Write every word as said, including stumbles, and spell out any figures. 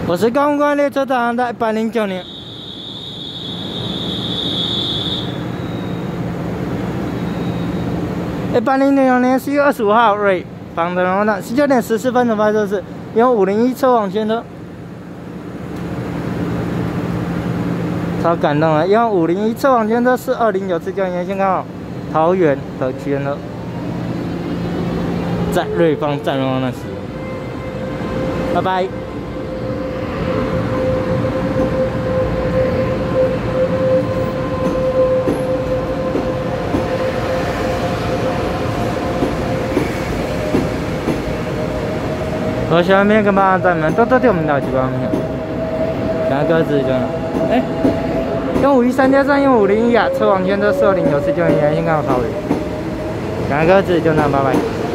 我是高雄公安列车长航的一百零九年。一百零九年四月二十五号，瑞访的龙呢，十九点十四分的发车是用五零一车网圈的，超感动了，用五零一车网圈的是二零九次江沿线刚好桃园的圈了，在瑞芳站龙那时，拜拜。 我喜欢面跟巴站门，都都对我们了几方面。两个字就，哎，用五一三加三，用五零一啊，车网圈都四二零九四九零，先看我考虑。两个字就那，拜拜。